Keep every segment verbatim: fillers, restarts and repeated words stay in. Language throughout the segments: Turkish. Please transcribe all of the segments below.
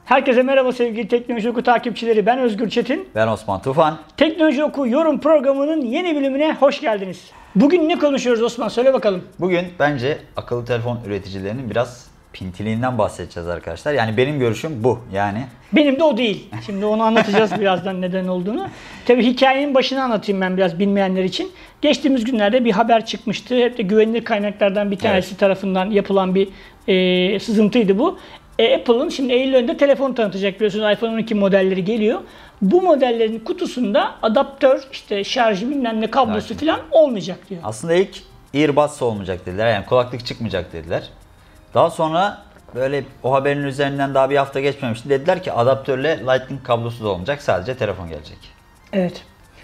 Herkese merhaba sevgili Teknoloji Oku takipçileri. Ben Özgür Çetin. Ben Osman Tufan. Teknoloji Oku yorum programının yeni bölümüne hoş geldiniz. Bugün ne konuşuyoruz Osman? Söyle bakalım. Bugün bence akıllı telefon üreticilerinin biraz pintiliğinden bahsedeceğiz arkadaşlar. Yani benim görüşüm bu. Yani benim de o değil. Şimdi onu anlatacağız birazdan neden olduğunu. Tabii hikayenin başını anlatayım ben biraz bilmeyenler için. Geçtiğimiz günlerde bir haber çıkmıştı. Hep de güvenilir kaynaklardan bir tanesi evet. tarafından yapılan bir e, sızıntıydı bu. E, Apple'ın şimdi Eylül ayında telefon tanıtacak, biliyorsunuz iPhone on iki modelleri geliyor. Bu modellerin kutusunda adaptör, işte şarjı bilmem ne kablosu evet. falan olmayacak diyor. Aslında ilk earbuds olmayacak dediler. Yani kulaklık çıkmayacak dediler. Daha sonra böyle o haberin üzerinden daha bir hafta geçmemişti. Dediler ki adaptörle Lightning kablosu da olmayacak. Sadece telefon gelecek. Evet.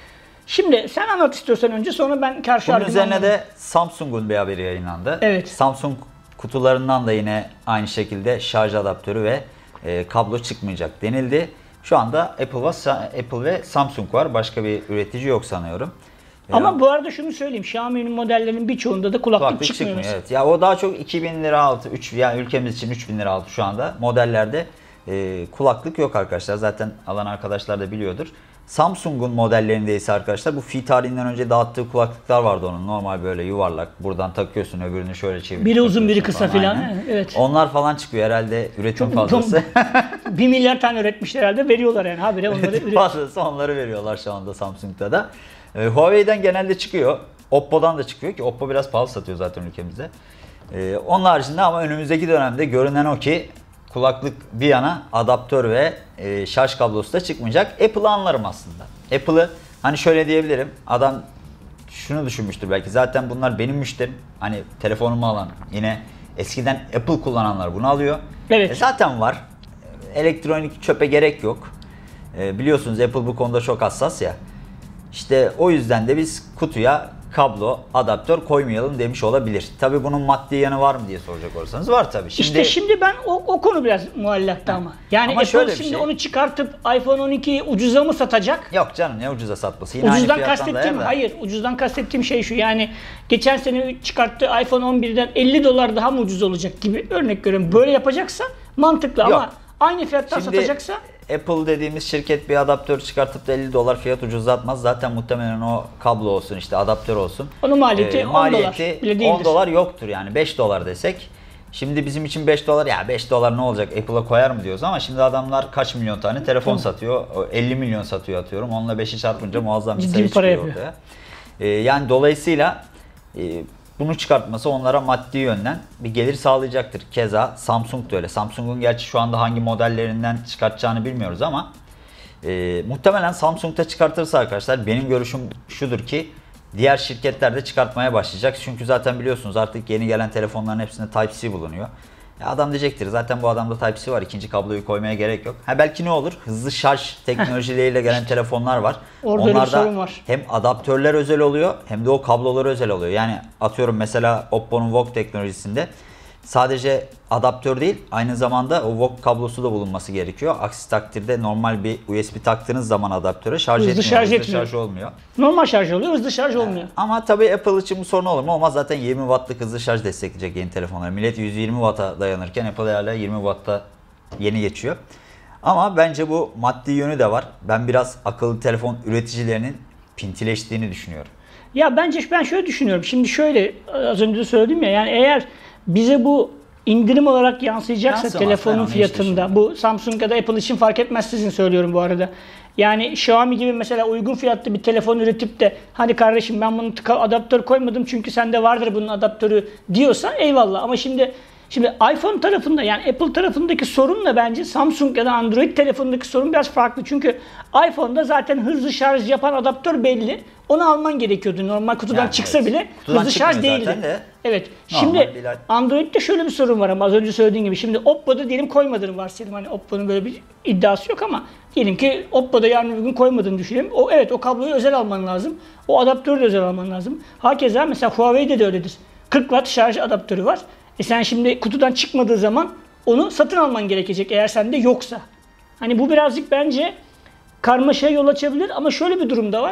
Şimdi sen anlat istiyorsan önce, sonra ben karşı Bunun üzerine de Samsung'un bir haberi yayınlandı. Evet. Samsung kutularından da yine aynı şekilde şarj adaptörü ve e, kablo çıkmayacak denildi. Şu anda Apple ve, Apple ve Samsung var. Başka bir üretici yok sanıyorum. Ama yani, bu arada şunu söyleyeyim. Xiaomi'nin modellerinin birçoğunda da kulaklık, kulaklık çıkmıyor. çıkmıyor evet. Ya o daha çok iki bin lira altı, üç yani ülkemiz için üç bin lira altı şu anda modellerde e, kulaklık yok arkadaşlar. Zaten alan arkadaşlar da biliyordur. Samsung'un modellerinde ise arkadaşlar bu fi tarihinden önce dağıttığı kulaklıklar vardı onun. Normal böyle yuvarlak. Buradan takıyorsun, öbürünü şöyle çeviriyorsun. Biri uzun biri kısa filan. Evet. Onlar falan çıkıyor herhalde, üretim fazlası. Bir milyar tane üretmişler herhalde, veriyorlar yani habire onları üretiyor. Fazlası onları veriyorlar şu anda Samsung'da da. Ee, Huawei'den genelde çıkıyor. Oppo'dan da çıkıyor ki Oppo biraz pahalı satıyor zaten ülkemizde. Ee, onun haricinde ama önümüzdeki dönemde görünen o ki kulaklık bir yana adaptör ve e, şarj kablosu da çıkmayacak. Apple'ı anlarım aslında. Apple'ı hani şöyle diyebilirim. Adam şunu düşünmüştür belki. Zaten bunlar benim müşterim. Hani telefonumu alan, yine eskiden Apple kullananlar bunu alıyor. Evet. E, zaten var. Elektronik çöpe gerek yok. E, biliyorsunuz Apple bu konuda çok hassas ya. İşte o yüzden de biz kutuya kablo, adaptör koymayalım demiş olabilir. Tabii bunun maddi yanı var mı diye soracak olursanız var tabii. Şimdi, işte şimdi ben o, o konu biraz muallakta ama. Yani ama Apple şimdi şey, onu çıkartıp iPhone on ikiyi ucuza mı satacak? Yok canım, ne ucuza satması. Yine ucuzdan kastettiğim, hayır ucuzdan kastettiğim şey şu, yani geçen sene çıkarttığı iPhone on birden elli dolar daha mı ucuz olacak gibi örnek görüyorum. Böyle yapacaksa mantıklı. Yok. Ama aynı fiyattan şimdi satacaksa. Apple dediğimiz şirket bir adaptör çıkartıp da elli dolar fiyat ucuzlatmaz. Zaten muhtemelen o kablo olsun, işte adaptör olsun. Onun maliyeti, e, maliyeti on dolar bile değildir. on dolar yoktur yani, beş dolar desek. Şimdi bizim için beş dolar, ya beş dolar ne olacak, Apple'a koyar mı diyoruz ama şimdi adamlar kaç milyon tane telefon Hı. satıyor. elli milyon satıyor atıyorum. Onunla beşi çarpınca muazzam bir sayı çıkıyor ortaya. Ee, yani dolayısıyla e, bunu çıkartması onlara maddi yönden bir gelir sağlayacaktır. Keza Samsung da öyle. Samsung'un gerçi şu anda hangi modellerinden çıkartacağını bilmiyoruz ama e, muhtemelen Samsung'da çıkartırsa arkadaşlar benim görüşüm şudur ki diğer şirketler de çıkartmaya başlayacak. Çünkü zaten biliyorsunuz artık yeni gelen telefonların hepsinde Type-C bulunuyor. Ya adam diyecektir zaten bu adamda Type-C var, ikinci kabloyu koymaya gerek yok. Ha belki ne olur? Hızlı şarj teknolojileriyle gelen telefonlar var. Orada Onlarda bir sorun var. Hem adaptörler özel oluyor hem de o kablolar özel oluyor. Yani atıyorum mesela Oppo'nun Vogue teknolojisinde sadece adaptör değil, aynı zamanda o Vogue kablosu da bulunması gerekiyor. Aksi takdirde normal bir U S B taktığınız zaman adaptöre şarj hızlı etmiyor, şarj hızlı etmiyor. şarj olmuyor. Normal şarj oluyor, hızlı şarj yani olmuyor. Ama tabii Apple için bu sorun olur mu? Olmaz. Zaten yirmi wattlık hızlı şarj destekleyecek yeni telefonlar. Millet yüz yirmi watt'a dayanırken Apple hala yirmi watt'ta yeni geçiyor. Ama bence bu maddi yönü de var. Ben biraz akıllı telefon üreticilerinin pintileştiğini düşünüyorum. Ya bence ben şöyle düşünüyorum. Şimdi şöyle az önce de söyledim ya, yani eğer bize bu indirim olarak yansıyacaksa Yansımaz, telefonun fiyatında, bu Samsung ya da Apple için fark etmez, sizin söylüyorum bu arada. Yani Xiaomi gibi mesela uygun fiyatlı bir telefon üretip de hani kardeşim ben bunu adaptör koymadım çünkü sende vardır bunun adaptörü diyorsa eyvallah. Ama şimdi Şimdi iPhone tarafında, yani Apple tarafındaki sorunla bence Samsung ya da Android telefonundaki sorun biraz farklı. Çünkü iPhone'da zaten hızlı şarj yapan adaptör belli. Onu alman gerekiyordu. Normal kutudan yani çıksa evet. bile kutudan hızlı şarj değildi. De. Evet. Şimdi bir... Android'de şöyle bir sorun var ama az önce söylediğim gibi. Şimdi Oppo'da diyelim koymadığını varsayalım. Hani Oppo'nun böyle bir iddiası yok ama diyelim ki Oppo'da yarın bir gün koymadığını düşünelim. O evet, o kabloyu özel alman lazım. O adaptörü de özel alman lazım. Hakeza mesela Huawei'de de öyledir. kırk watt şarj adaptörü var. E sen şimdi kutudan çıkmadığı zaman onu satın alman gerekecek eğer sende yoksa. Hani bu birazcık bence karmaşaya yol açabilir ama şöyle bir durum da var.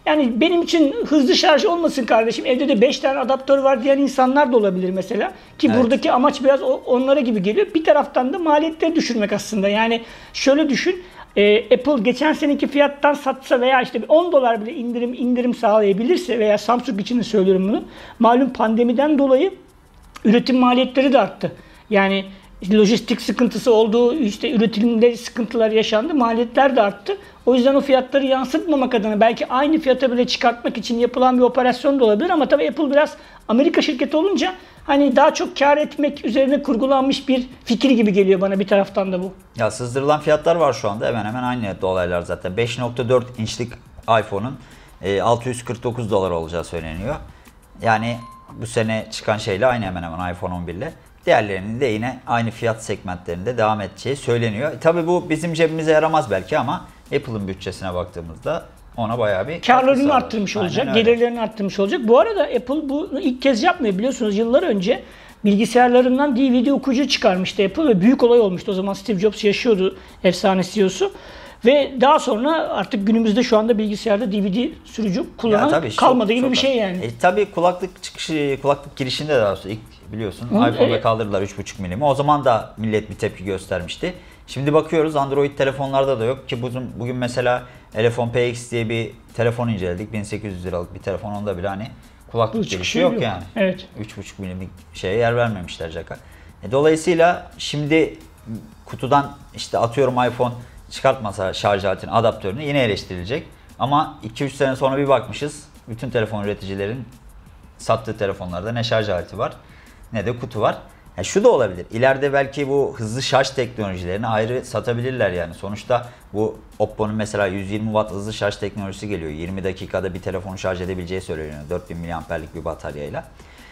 Yani benim için hızlı şarj olmasın kardeşim. Evde de beş tane adaptör var diyen insanlar da olabilir mesela. Ki Evet. buradaki amaç biraz onlara gibi geliyor. Bir taraftan da maliyetleri düşürmek aslında. Yani şöyle düşün. Apple geçen seneki fiyattan satsa veya işte on dolar bile indirim indirim sağlayabilirse veya Samsung için de söylüyorum bunu. Malum pandemiden dolayı üretim maliyetleri de arttı. Yani lojistik sıkıntısı oldu, işte üretimde sıkıntılar yaşandı, maliyetler de arttı. O yüzden o fiyatları yansıtmamak adına belki aynı fiyata bile çıkartmak için yapılan bir operasyon da olabilir ama tabii Apple biraz Amerika şirketi olunca hani daha çok kar etmek üzerine kurgulanmış bir fikir gibi geliyor bana bir taraftan da bu. Ya sızdırılan fiyatlar var şu anda hemen hemen aynı olaylar zaten. beş nokta dört inçlik iPhone'un altı yüz kırk dokuz dolar olacağı söyleniyor. Yani bu sene çıkan şeyle aynı hemen hemen iPhone on bir ile. Diğerlerinin de yine aynı fiyat segmentlerinde devam edeceği söyleniyor. E, tabii bu bizim cebimize yaramaz belki ama Apple'ın bütçesine baktığımızda ona bayağı bir karlarını arttırmış olacak, gelirlerini arttırmış olacak. Bu arada Apple bunu ilk kez yapmıyor biliyorsunuz. Yıllar önce bilgisayarlarından D V D okuyucu çıkarmıştı Apple ve büyük olay olmuştu. O zaman Steve Jobs yaşıyordu, efsane C E O'su. Ve daha sonra artık günümüzde şu anda bilgisayarda D V D sürücü kullanan tabii, kalmadı çok, gibi çok bir şey yani. E, tabii kulaklık çıkışı, kulaklık girişinde de daha sonra ilk biliyorsun Hı, iPhone'da evet. kaldırdılar üç buçuk milimi. O zaman da millet bir tepki göstermişti. Şimdi bakıyoruz Android telefonlarda da yok ki bugün, bugün mesela Elefon P X diye bir telefon inceledik. bin sekiz yüz liralık bir telefon, onda bile hani kulaklık girişi yok, yok yani. Evet. üç buçuk milimlik şeye yer vermemişler jacka. E, dolayısıyla şimdi kutudan işte atıyorum iPhone çıkartmasa şarj aletinin adaptörünü yine eleştirilecek. Ama iki üç sene sonra bir bakmışız bütün telefon üreticilerin sattığı telefonlarda ne şarj aleti var ne de kutu var. Yani şu da olabilir. İleride belki bu hızlı şarj teknolojilerini ayrı satabilirler yani. Sonuçta bu Oppo'nun mesela yüz yirmi watt hızlı şarj teknolojisi geliyor. yirmi dakikada bir telefonu şarj edebileceği söyleniyor. dört bin miliamperlik bir bataryayla.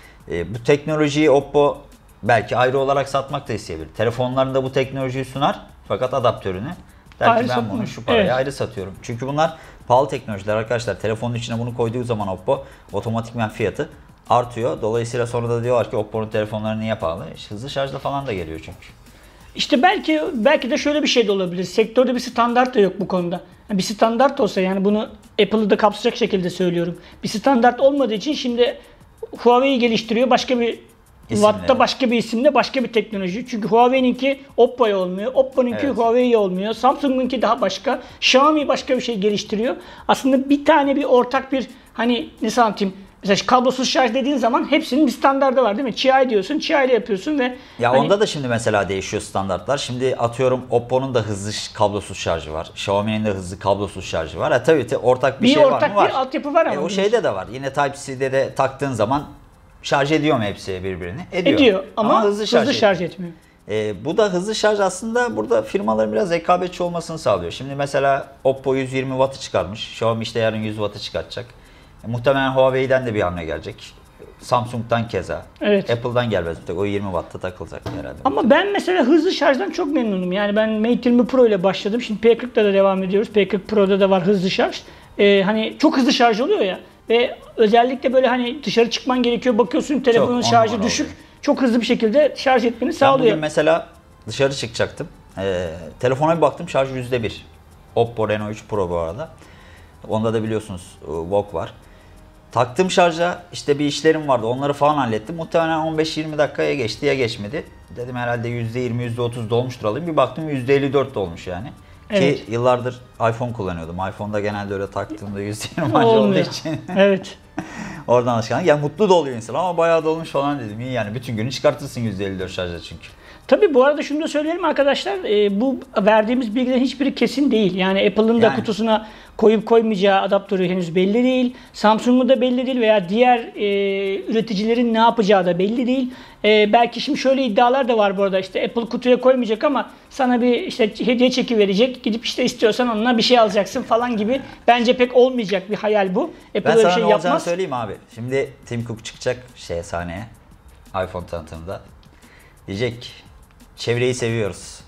E, bu teknolojiyi Oppo belki ayrı olarak satmak da isteyebilir. Telefonlarında bu teknolojiyi sunar fakat adaptörünü der ki ben bunu şu paraya evet. ayrı satıyorum. Çünkü bunlar pahalı teknolojiler arkadaşlar. Telefonun içine bunu koyduğu zaman Oppo otomatikman fiyatı artıyor. Dolayısıyla sonra da diyorlar ki Oppo'nun telefonları niye pahalı? İşte hızlı şarjla falan da geliyor çünkü. İşte belki belki de şöyle bir şey de olabilir. Sektörde bir standart da yok bu konuda. Yani bir standart olsa yani bunu Apple'ı da kapsayacak şekilde söylüyorum. Bir standart olmadığı için şimdi Huawei geliştiriyor başka bir Watt'ta başka bir isimle başka bir teknoloji. Çünkü Huawei'ninki Oppo'ya olmuyor. Oppo'nunki evet. Huawei'ye olmuyor. Samsung'unki daha başka. Xiaomi başka bir şey geliştiriyor. Aslında bir tane bir ortak bir hani ne anlatayım? Mesela kablosuz şarj dediğin zaman hepsinin bir standardı var değil mi? Qi diyorsun, Qi ile yapıyorsun ve ya hani... onda da şimdi mesela değişiyor standartlar. Şimdi atıyorum Oppo'nun da hızlı kablosuz şarjı var. Xiaomi'nin de hızlı kablosuz şarjı var. Ha, tabii ortak bir, bir şey ortak var mı? Var. Bir altyapı var ama. E, o şeyde de var. Yine Type-C'de de taktığın zaman şarj ediyor mu hepsi birbirini? Ediyor. Ediyor ama, ama hızlı şarj, hızlı şarj etmiyor. E, bu da hızlı şarj aslında burada firmaların biraz rekabetçi olmasını sağlıyor. Şimdi mesela Oppo yüz yirmi wattı çıkarmış. Xiaomi işte yarın yüz wattı çıkartacak. E, muhtemelen Huawei'den de bir hamle gelecek. Samsung'dan keza. Evet. Apple'dan gelmez. O yirmi watt'ta takılacak herhalde. Ama ben mesela hızlı şarjdan çok memnunum. Yani ben Mate yirmi Pro ile başladım. Şimdi P kırk'ta da devam ediyoruz. P kırk Pro'da da var hızlı şarj. Ee, hani çok hızlı şarj oluyor ya. Ve özellikle böyle hani dışarı çıkman gerekiyor. Bakıyorsun telefonun çok, şarjı düşük. Oluyor. Çok hızlı bir şekilde şarj etmeni ben sağlıyor. Ben bugün mesela dışarı çıkacaktım. Ee, telefona bir baktım şarj yüzde bir. Oppo Reno üç Pro bu arada. Onda da biliyorsunuz Vogue var. Taktım şarja, işte bir işlerim vardı, onları falan hallettim. Muhtemelen on beş yirmi dakikaya geçti ya geçmedi. Dedim herhalde yüzde yirmi yüzde otuz dolmuştur alayım. Bir baktım yüzde elli dört dolmuş yani. Evet. Ki yıllardır iPhone kullanıyordum. iPhone'da genelde öyle taktığımda yüzde yirmi olduğu için. Evet. Oradan alışkanlık. Yani mutlu da oluyor insan ama bayağı dolmuş falan dedim. İyi yani bütün günü çıkartırsın yüzde elli dört şarjda çünkü. Tabii bu arada şunu da söyleyelim arkadaşlar. E, bu verdiğimiz bilgilerin hiçbiri kesin değil. Yani Apple'ın da yani. kutusuna koyup koymayacağı adaptörü henüz belli değil. Samsung'un da belli değil veya diğer e, üreticilerin ne yapacağı da belli değil. E, belki şimdi şöyle iddialar da var bu arada. İşte Apple kutuya koymayacak ama sana bir işte hediye çeki verecek. Gidip işte istiyorsan onunla bir şey alacaksın falan gibi. Bence pek olmayacak bir hayal bu. Apple ben öyle sana şey ne yapmaz. olacağını söyleyeyim abi. Şimdi Tim Cook çıkacak şey sahneye. iPhone tanıtımında. Diyecek ki çevreyi seviyoruz.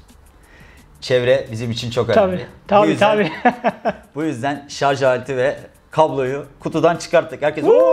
Çevre bizim için çok önemli. Tabii, tabii, bu yüzden, tabii. bu yüzden şarj aleti ve kabloyu kutudan çıkarttık. Herkes ooo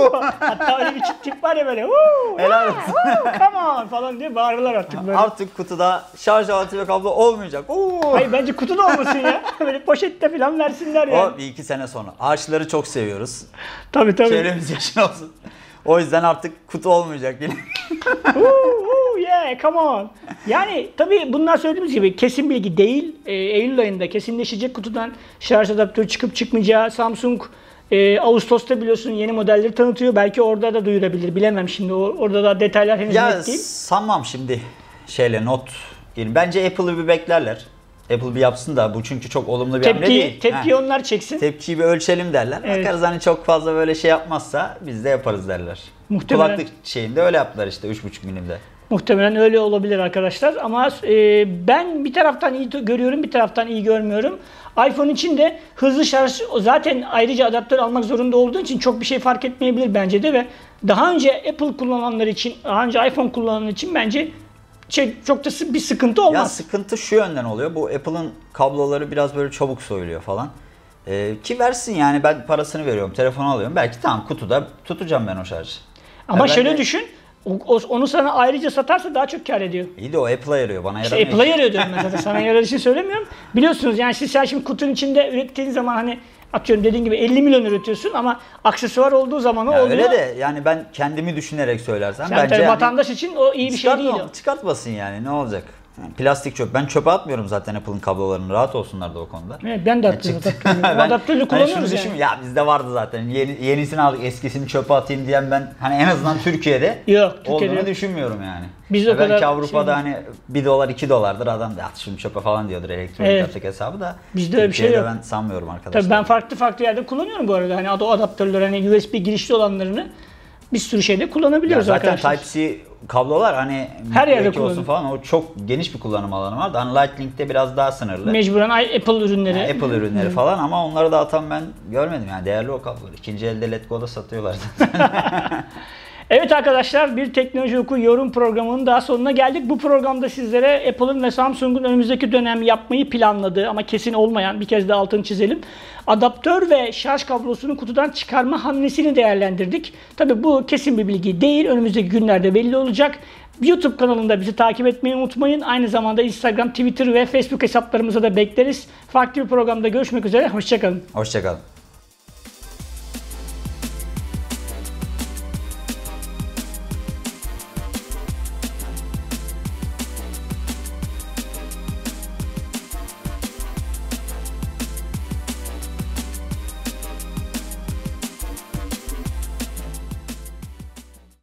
Hatta öyle bir tip var ya böyle. Woo, Helal yeah, olsun. woo, come on falan diye bağırırlar artık böyle. Artık kutuda şarj aleti ve kablo olmayacak. Oo. Hayır bence kutuda olmasın ya. Böyle poşette falan versinler yani. O bir iki sene sonra. Ağaçları çok seviyoruz. Tabii tabii. Çevremiz yaşın olsun. O yüzden artık kutu olmayacak yine. Woo, woo, yeah, come on. Yani tabii bunlar söylediğimiz gibi kesin bilgi değil. Ee, Eylül ayında kesinleşecek kutudan şarj adaptörü çıkıp çıkmayacağı. Samsung e, Ağustos'ta biliyorsun yeni modelleri tanıtıyor. Belki orada da duyurabilir. Bilemem şimdi. O, orada da detaylar henüz Ya net değil. sanmam şimdi şeyle not. Yani bence Apple'ı bir beklerler. Apple bir yapsın da bu çünkü çok olumlu bir hamle Tepki, değil. tepkiyi Ha. onlar çeksin. Tepkiyi bir ölçelim derler. Evet. Bakarız hani çok fazla böyle şey yapmazsa biz de yaparız derler. Muhtemelen. Kulaklık şeyinde öyle yaptılar işte üç buçuk milimde. Muhtemelen öyle olabilir arkadaşlar ama e, ben bir taraftan iyi görüyorum bir taraftan iyi görmüyorum. iPhone için de hızlı şarj zaten ayrıca adaptör almak zorunda olduğu için çok bir şey fark etmeyebilir bence de ve daha önce Apple kullananlar için, daha önce iPhone kullananlar için bence şey, çok da bir sıkıntı olmaz. Ya sıkıntı şu yönden oluyor. Bu Apple'ın kabloları biraz böyle çabuk soyuluyor falan. Ee, ki versin yani ben parasını veriyorum, telefonu alıyorum. Belki tamam kutuda tutacağım ben o şarjı. Ama Ya şöyle ben de- düşün, o- o- onu sana ayrıca satarsa daha çok kar ediyor. İyi de o Apple'a yarıyor, bana İşte yaramıyor. Apple'a yarıyor diyorum ben zaten. Sana yarar için söylemiyorum. Biliyorsunuz yani siz sen şimdi kutunun içinde ürettiğin zaman hani atıyorum dediğin gibi elli milyon üretiyorsun ama aksesuar olduğu zaman o Ya oluyor. öyle de yani ben kendimi düşünerek söylersem Sen bence tabii yani vatandaş için o iyi bir şey değil çıkartma- o. çıkartmasın yani ne olacak? Yani plastik çöp. Ben çöpe atmıyorum zaten Apple'ın kablolarını. Rahat olsunlar da o konuda. Evet, ben de Yani atlıyorum. çıktı. adaptörlü. Ben- Adaptörlü hani kullanıyoruz şunu yani. düşünmüyorum, ya bizde vardı zaten. Yeni, yenisini aldık, eskisini çöpe atayım diyen ben hani en azından Türkiye'de Yok, Türkiye'de olduğunu yok. düşünmüyorum yani. Biz o Ya belki kadar Avrupa'da şey- hani bir dolar iki dolardır adam da at şunu çöpe falan diyordur elektronik Evet. atık hesabı da. Bizde öyle bir şey Türkiye'de yok. ben sanmıyorum arkadaşlar. Tabii ben farklı farklı yerde kullanıyorum bu arada. Hani o adaptörler hani U S B girişli olanlarını bir sürü şeyde Ya kullanabiliyoruz zaten arkadaşlar. Type-C kablolar hani Her yerde belki olsun kullanılıyor. falan o çok geniş bir kullanım alanı vardı. Hani Lightning'de biraz daha sınırlı. Mecburen Apple ürünleri. Yani Apple ürünleri falan ama onları da atan ben görmedim yani değerli o kablolar. İkinci elde Let's Go'da satıyorlar zaten. Evet arkadaşlar bir Teknoloji Oku yorum programının daha sonuna geldik. Bu programda sizlere Apple'ın ve Samsung'un önümüzdeki dönem yapmayı planladığı ama kesin olmayan bir kez de altını çizelim. Adaptör ve şarj kablosunu kutudan çıkarma hamlesini değerlendirdik. Tabii bu kesin bir bilgi değil. Önümüzdeki günlerde belli olacak. YouTube kanalında bizi takip etmeyi unutmayın. Aynı zamanda Instagram, Twitter ve Facebook hesaplarımıza da bekleriz. Farklı bir programda görüşmek üzere. Hoşçakalın. Hoşçakalın.